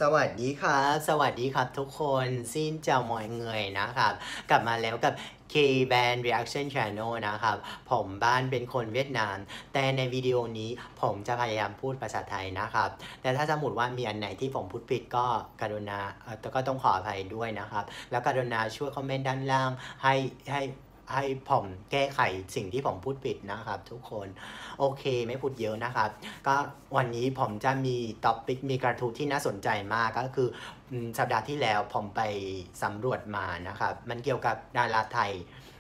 สวัสดีครับสวัสดีครับทุกคนซินเจ้าหมอยเงยนะครับกลับมาแล้วกับ K-Band Reaction Channel นะครับผมบ้านเป็นคนเวียดนามแต่ในวิดีโอนี้ผมจะพยายามพูดภาษาไทยนะครับแต่ถ้าสมมติว่ามีอันไหนที่ผมพูดผิดก็กรุณาก็ต้องขออภัยด้วยนะครับแล้วกรุณาช่วยคอมเมนต์ด้านล่างให้ผมแก้ไขสิ่งที่ผมพูดผิดนะครับทุกคนโอเคไม่พูดเยอะนะครับก็วันนี้ผมจะมีท็อปิกมีกระทู้ที่น่าสนใจมากก็คือสัปดาห์ที่แล้วผมไปสำรวจมานะครับมันเกี่ยวกับดาราไทย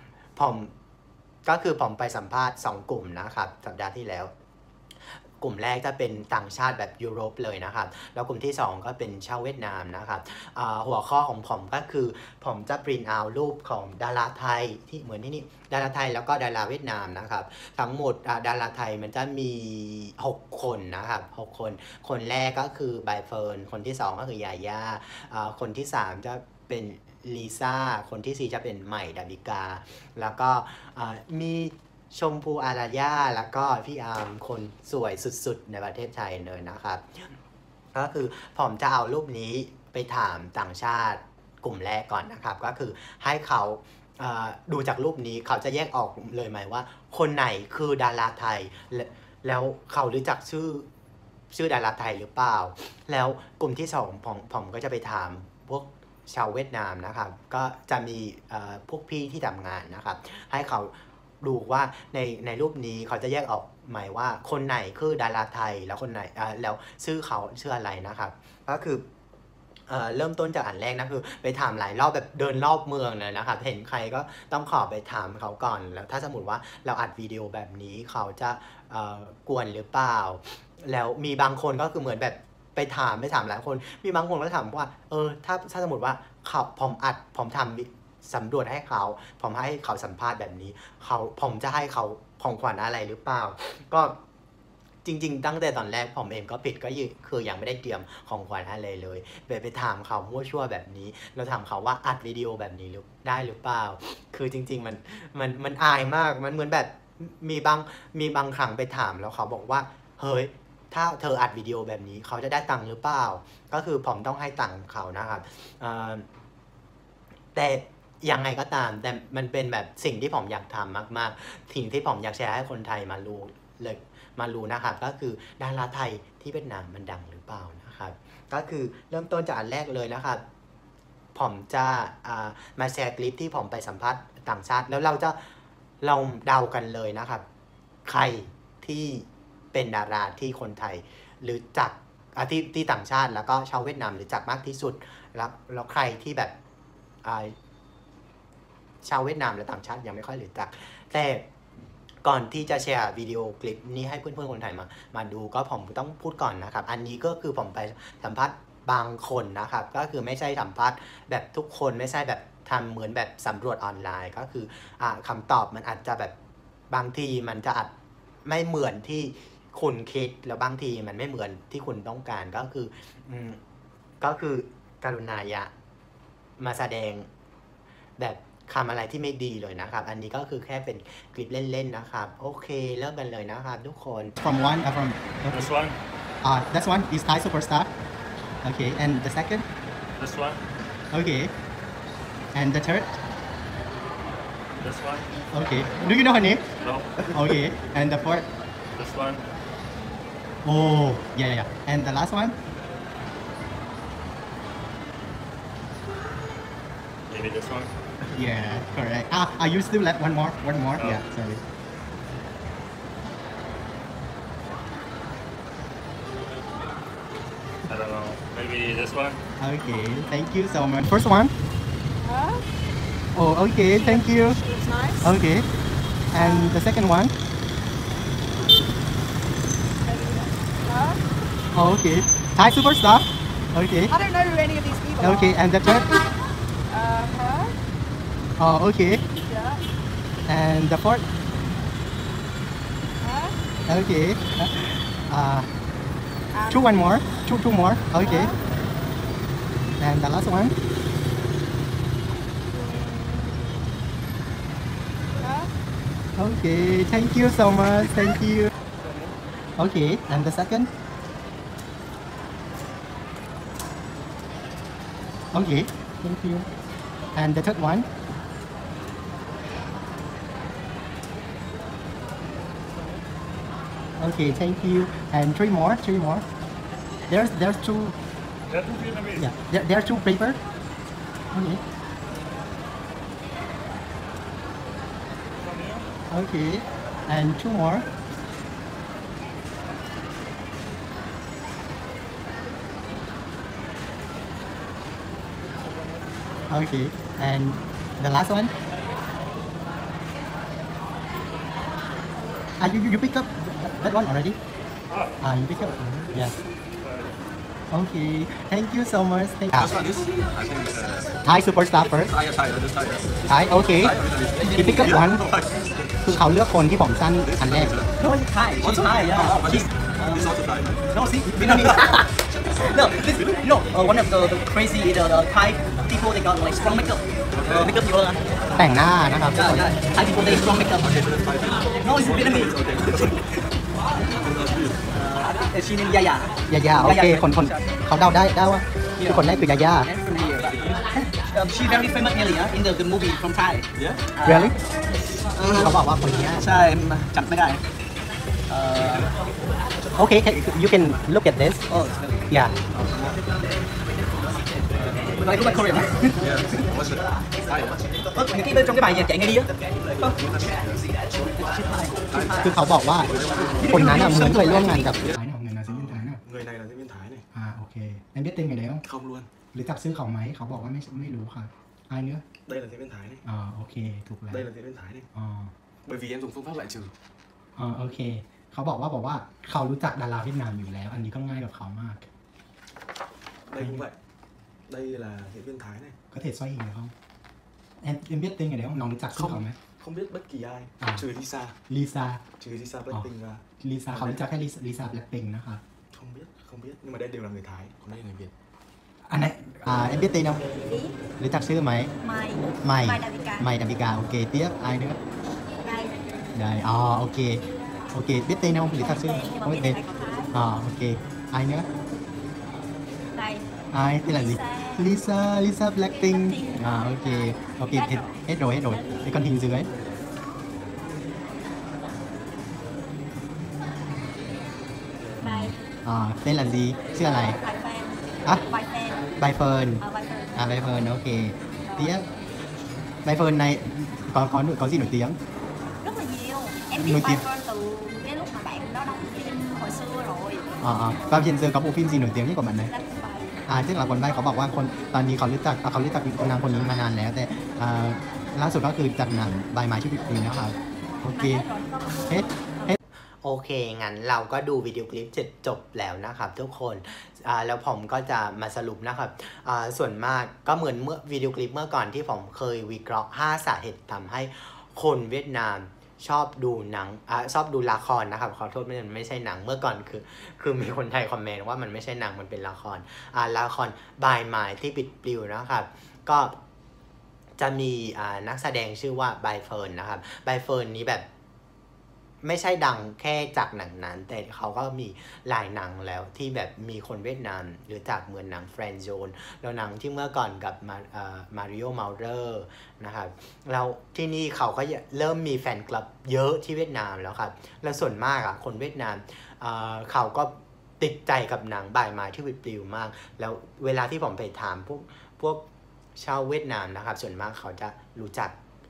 ผมไปสัมภาษณ์2กลุ่มนะครับสัปดาห์ที่แล้วกลุ่มแรกจะเป็นต่างชาติแบบยุโรปเลยนะครับแล้วกลุ่มที่2ก็เป็นชาวเวียดนามนะครับหัวข้อของผมก็คือผมจะปริ้นเอารูปของดาราไทยที่เหมือนที่นี่ดาราไทยแล้วก็ดาราเวียดนามนะครับทั้งหมดดาราไทยมันจะมี6คนนะครับ6คนแรกก็คือใบเฟิร์นคนที่2ก็คือยาย่าคนที่3จะเป็นลิซ่าคนที่4จะเป็นใหม่ดาวิกาแล้วก็มีชมพูอารยาแล้วก็พี่อาร์มคนสวยสุดๆในประเทศไทยเลยนะครับก็คือผมจะเอารูปนี้ไปถามต่างชาติกลุ่มแรกก่อนนะครับก็คือให้เขาดูจากรูปนี้เขาจะแยกออกเลยไหมว่าคนไหนคือดาราไทยแล้วเขารู้จักชื่อดาราไทยหรือเปล่าแล้วกลุ่มที่2ผมก็จะไปถามพวกชาวเวียดนามนะครับก็จะมีพวกพี่ที่ทำงานนะครับให้เขาดูว่าในรูปนี้เขาจะแยกออกไหมว่าคนไหนคือดาราไทยแล้วคนไหนแล้วชื่อเขาชื่ออะไรนะครับก็คือเริ่มต้นจากอันแรกนะคือไปถามหลายรอบแบบเดินรอบเมืองเลยนะครับเห็นใครก็ต้องขอไปถามเขาก่อนแล้วถ้าสมมติว่าเราอัดวิดีโอแบบนี้เขาจะกวนหรือเปล่าแล้วมีบางคนก็คือเหมือนแบบไปถามหลายคนมีบางคนก็ถามว่าถ้าสมมติว่าผมทำสำรวจให้เขาผมให้เขาสัมภาษณ์แบบนี้ผมจะให้เขาของขวัญอะไรหรือเปล่าก็จริงๆตั้งแต่ตอนแรกผมเองก็ผิดก็คือยังไม่ได้เตรียมของขวัญอะไรเลยไปถามเขามั่วชั่วแบบนี้เราถามเขาว่าอัดวิดีโอแบบนี้ได้หรือเปล่าคือจริงๆมันอายมากมันเหมือนแบบมีบางครั้งไปถามแล้วเขาบอกว่าเฮ้ยถ้าเธออัดวิดีโอแบบนี้เขาจะได้ตังค์หรือเปล่าก็คือผมต้องให้ตังค์เขานะครับแต่ยังไงก็ตามแต่มันเป็นแบบสิ่งที่ผมอยากทำมากๆสิ่งที่ผมอยากแชร์ให้คนไทยมารู้นะครับก็คือดาราไทยที่เวียดนามมันดังหรือเปล่านะครับก็คือเริ่มต้นจากอันแรกเลยนะครับผมจะมาแชร์คลิปที่ผมไปสัมภาษณ์ต่างชาติแล้วเราจะลองเดากันเลยนะครับใครที่เป็นดาราที่คนไทยหรือจักที่ต่างชาติแล้วก็ชาวเวียดนามหรือจักมากที่สุดแล้วใครที่แบบชาวเวียดนามและต่างชาติยังไม่ค่อยรู้จักแต่ก่อนที่จะแชร์วิดีโอคลิปนี้ให้เพื่อนๆคนไทยมาดูก็ผมต้องพูดก่อนนะครับอันนี้ก็คือผมไปสัมภาษณ์บางคนนะครับก็คือไม่ใช่สัมภาษณ์แบบทุกคนไม่ใช่แบบทำเหมือนแบบสำรวจออนไลน์ก็คือคำตอบมันอาจจะแบบบางทีมันจะอาจไม่เหมือนที่คุณคิดแล้วบางทีมันไม่เหมือนที่คุณต้องการก็คือกรุณาอย่ามาแสดงแบบคำอะไรที่ไม่ดีเลยนะครับอันนี้ก็คือแค่เป็นคลิปเล่นๆนะครับโอเคเริ่มกันเลยนะครับทุกคน from This one. That's one is Thai superstar. Okay, and the second. This one. Okay, and the third. This one. Okay, do you know her name? No. Okay, and the fourth. This one. Oh, yeah. And the last one. Maybe this one. Yeah, correct. You still left one more. Oh. Yeah, sorry. I don't know. Maybe this one. Okay, thank you so much. First one. Huh? Oh, okay, thank you. Looks nice. Okay, and the second one. Huh? Oh, okay. Thai superstar. Okay. I don't know who any of these people Okay, are. and the third. Huh? Oh, okay. Yeah. And the fourth. Huh? Okay. One more. Two more. Okay. And the last one. Huh? Okay. Thank you so much. Thank you. Okay. And the second. Okay, thank you. And the third one. Okay, thank you. And three more. There's two. They're two Vietnamese. Yeah, there are two paper. Okay. From here. Okay, and two more. Okay, and the last one. You pick up that one already? You pick up. Yeah. Okay, thank you so much. Thai superstar first. Thai, okay. You pick up one. คือเขาเลือกคนที่ผมสั้นอันแรก No, Thai. She's Thai, yeah. She's, no, see, Vietnamese. No, this, you know, one of the crazy the Thai people they got like strong makeup. Makeup you know. แต่งหน้านะครับ Yeah, yeah. Thai people they strong makeup. No, it's Vietnamese. She named Yaya. ยาย่าโอเคคนเขาเดาได้ว่าคือคนแรกคือยาย่า She very famous area in the movie from Thai. really เขาบอกว่าคนนี้ใช่จำไม่ได้ Okay, you can look at this. Oh, Yeah. Like go back Korea. Những cái bên trong cái bài chạy ngay đi á. คือเขาบอกว่าคนนั้นเหมือนเคยร่วมงานกับngười này diễn viên Thái nào Người này là diễn viên Thái này. ok em biết tên người đấy không Không luôn. หรือจับซื้อเขาไหมเขาบอกว่าไม่รู้ค่ะai nữa Đây là diễn viên Thái này. โอเคถูกแล้ว Đây là diễn viên Thái này. อ๋อ Bởi vì em dùng phương pháp loại trừ. โอเคเขาบอกว่าเขารู้จักดาราเวียดนามอยู่แล้ว อันนี้ก็ง่ายกับเขามาก Đây cũng vậy. Đây là diễn viên Thái này. có thể xoay hình được không em biết tên người đấy khôngน้องรู้จักชื่อเขาไหม Không biết bất kỳ ai. Trừ Lisa. Lisa Trừ Lisa Blackpink ra. Lisa เขารู้จักแค่ Lisa Blackpink นะครับ Không biết. Nhưng mà đây đều là người Thái. Còn đây là người Việt. อันไหนem biết tên khôngรู้จักชื่อไหม Mai Mai Davika ok tiếp ai nữa Đây đây ok biết tên khôngรู้จักชื่อkhông biết tên ok ai nữa Đây ai tên là gì Lisa Blackpink ok hết rồi cái con hình dưới Đây tên là gìชื่ออะไร Bài fan Bài Phơn Bài fan Bài Phơn ok tiếp Bài Phơn này có gì nổi tiếng Rất là nhiều Em Nổi biết tiếng. Bài fan từ cái lúc mà bạn đó đóng phim hồi xưa rồi và hiện giờ có bộ phim gì nổi tiếng nhất của bạn này Là bài ซึ่งหลายคนได้เขาบอกว่าคนตอนนี้เขารู้จักนางคนนี้มานานแล้วแต่ล่าสุดก็คือจากหนังใบไม้ที่ปิดปีนะครับโอเคเฮ็ด โอเคงั้นเราก็ดูวิดีโอคลิปจบแล้วนะครับทุกคนแล้วผมก็จะมาสรุปนะครับส่วนมากก็เหมือนเมื่อวิดีโอคลิปเมื่อก่อนที่ผมเคยวิเคราะห์5สาเหตุทำให้คนเวียดนามชอบดูหนังชอบดูละครนะครับขอโทษไม่ใช่หนังเมื่อก่อนคือมีคนไทยคอมเมนต์ว่ามันไม่ใช่หนังมันเป็นละครละครบายไม้ที่ปิดปลิวนะครับก็จะมีนักแสดงชื่อว่าใบเฟิร์นนะครับใบเฟิร์นนี้แบบไม่ใช่ดังแค่จากหนังนั้นแต่เขาก็มีหลายหนังแล้วที่แบบมีคนเวียดนามหรือจากเหมือนหนัง Friend Zone แล้วหนังที่เมื่อก่อนกับมาริโอเมาเลอร์นะครับแล้วที่นี่เขาก็เริ่มมีแฟนคลับเยอะที่เวียดนามแล้วครับแล้วส่วนมากคนเวียดนามเขาก็ติดใจกับหนังบ่ายไม้ที่ปิดปลิวมากแล้วเวลาที่ผมไปถามพวกชาวเวียดนามนะครับส่วนมากเขาจะรู้จัก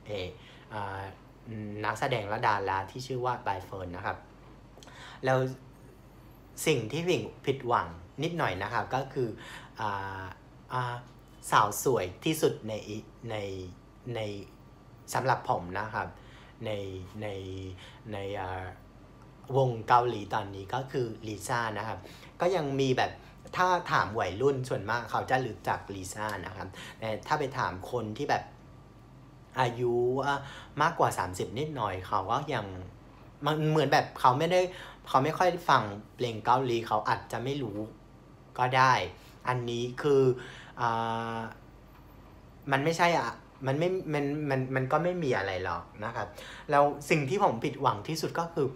นักแสดงและดาราที่ชื่อว่าใบเฟิร์นนะครับแล้วสิ่งที่ผิดหวังนิดหน่อยนะครับก็คือสาวสวยที่สุดในสำหรับผมนะครับในวงเกาหลีตอนนี้ก็คือลิซ่านะครับก็ยังมีแบบถ้าถามวัยรุ่นส่วนมากเขาจะรู้จักลิซ่านะครับแต่ถ้าไปถามคนที่แบบอายุมากกว่า30นิดหน่อยเขาก็ยังมันเหมือนแบบเขาไม่ค่อยฟังเพลงเกาหลีเขาอาจจะไม่รู้ก็ได้อันนี้คือมันไม่ใช่มันก็ไม่มีอะไรหรอกนะครับแล้วสิ่งที่ผมผิดหวังที่สุดก็คือ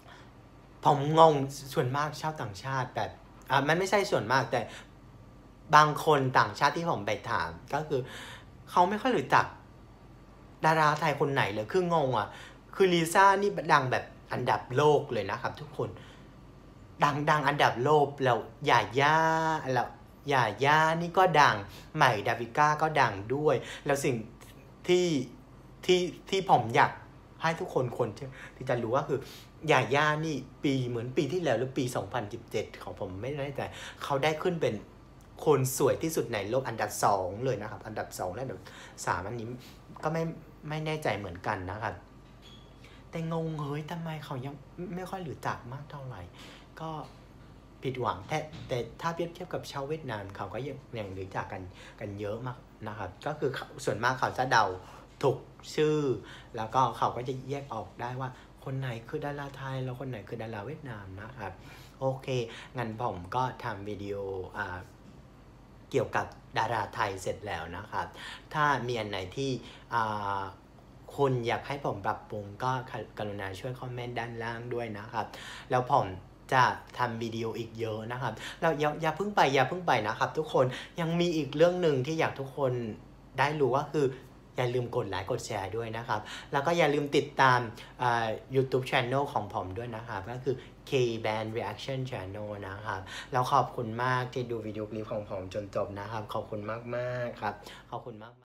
ผมงงส่วนมากชาวต่างชาติแบบมันไม่ใช่ส่วนมากแต่บางคนต่างชาติที่ผมไปถามก็คือเขาไม่ค่อยรู้จักดาราไทยคนไหนเลยคืองงอ่ะคือลิซ่านี่ดังแบบอันดับโลกเลยนะครับทุกคนดังอันดับโลกแล้วหย่าย่านี่ก็ดังใหม่ดาวิก้าก็ดังด้วยแล้วสิ่งที่ผมอยากให้ทุกคนที่จะรู้ว่าคือหย่าย่านี่เหมือนปีที่แล้วหรือปี2017ของผมไม่แน่ใจเขาได้ขึ้นเป็นคนสวยที่สุดในโลกอันดับ2เลยนะครับอันดับ2และอันดับ3อันนี้ก็ไม่แน่ใจเหมือนกันนะครับแต่งงเฮ้ยทำไมเขายังไม่ค่อยรู้จักมากเท่าไหร่ก็ผิดหวังแต่ถ้าเปรียบเทียบกับชาวเวียดนามเขาก็ยังรู้จักกันเยอะมากนะครับก็คือส่วนมากเขาจะเดาถูกชื่อแล้วก็เขาก็จะแยกออกได้ว่าคนไหนคือดาราไทยแล้วคนไหนคือดาราเวียดนามนะครับโอเคงั้นผมก็ทำวิดีโอเกี่ยวกับดาราไทยเสร็จแล้วนะครับถ้ามีอันไหนที่คุณอยากให้ผมปรับปรุงก็กรุณาช่วยคอมเมนต์ด้านล่างด้วยนะครับแล้วผมจะทำวิดีโออีกเยอะนะครับแล้วอย่าเพิ่งไปนะครับทุกคนยังมีอีกเรื่องหนึ่งที่อยากทุกคนได้รู้ว่าคืออย่าลืมกดไลค์กดแชร์ด้วยนะครับแล้วก็อย่าลืมติดตามYouTube Channel ของผมด้วยนะครับก็คือ K-Band Reaction Channel นะครับแล้วขอบคุณมากที่ดูวิดีโอคลิปของผมจนจบนะครับขอบคุณมากๆครับขอบคุณมาก